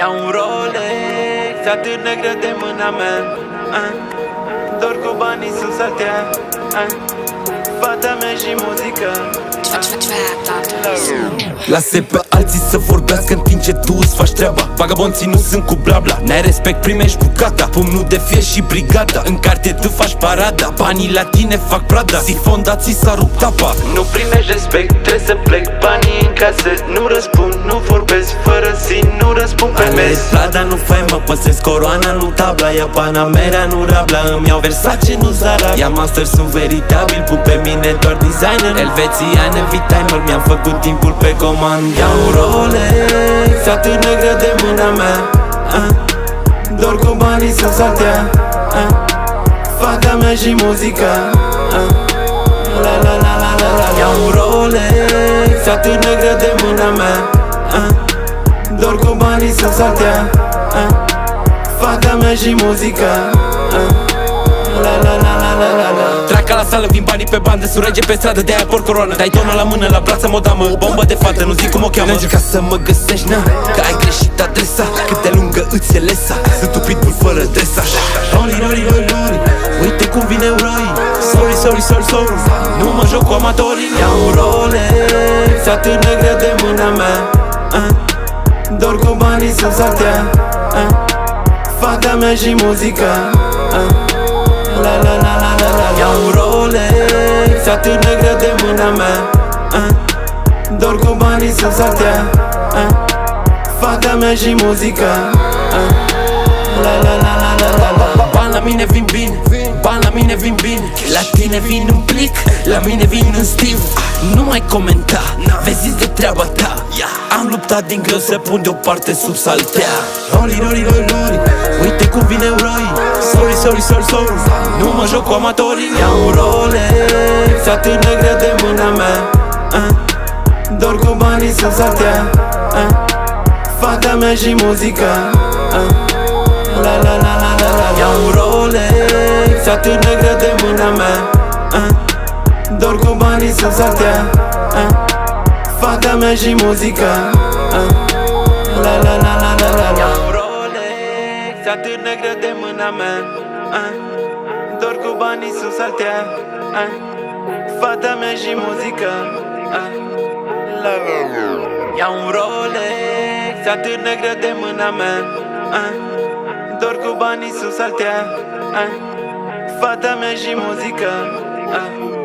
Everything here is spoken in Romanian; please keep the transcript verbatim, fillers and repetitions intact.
Iau un Rolex, atât negră de mâna mea, uh. Dor cu banii sus al tea, uh. Fata mea și muzică, lasă pe alții să vorbească în timp ce tu îți faci treaba. Vagabonții nu sunt cu blabla, n-ai respect, primești bucata. Pumnul de fier și brigada, în cartier tu faci parada. Banii la tine fac prada, si fondații s-a rupt apa. nu primești respect, trebuie să plec. Banii în casă, nu răspund, nu vorbesc. Fără sin, nu răspund pe mes. Prada nu fai, mă păsesc coroana, nu tabla. Ia Panamera, nu rabla, îmi iau Versace, nu Zara. Ia Master, sunt veritabil, pun pe mine doar designer. Elvețian, V-Timer, mi-am făcut timpul pe comand. Iau un Rolex, atât negră de mâna mea, uh. Dor cu banii sus al tea, uh. Fata mea și muzica, uh. La la la la la la. Iau un Rolex, atât negră de mâna mea, uh. Dor cu banii sus al tea, uh. Fata mea și muzica, uh. La la la la la la la. Traca la sală, vin banii pe bandă, sunt rege pe stradă, de-aia por coroană. Dai tonul la mână, la brață mă damă, bombă de fată, nu zic cum o cheamă. Încerca să mă găsești, na, că ai greșit adresa. Cât de lungă îți e lesa, sunt un pitbull fără dresa. Roli, roli, roli, roli, uite cum vine uroi. Sorry, sorry, sorry, sorry, nu mă joc cu amatorii. Iau un Rolex, atât negră de mâna mea, uh. Dor cu banii sus al tea, uh. Fata mea și muzica, uh. La la la la la la. Iau un Rolex, atât negră de mâna mea, uh. Dor cu banii sus al tea, uh. Fata mea și muzica, uh. La la la la la la la. Bani la mine vin bine, bani la mine vin bine. La tine vin în plic, la mine vin în stiv. Nu mai comenta, vezi de treaba ta. Am luptat din greu să pun deoparte sub saltea. Roli, roli, roli, roli, uite cum vine uroi. Sorry, sorry, sorry, sorry, nu mă joc cu amatorii. Iau un Rolex, atât negră de mâna mea, uh. Dor cu banii sus al tea, uh. Fata mea și muzica, uh. La la la la la la. Iau un Rolex, atât negră de mâna mea, uh. Dor cu banii sus al tea, uh. Fata mea și muzica, uh. La la la la la la. Iau un Rolex, atât negră de mâna mea, uh. Dor cu banii sus al tea, uh. Fata mea și muzica, uh. La la la. Iau un Rolex, atât negră de mâna mea, uh. Dor cu banii sus al tea, uh. Fata mea și muzica, uh.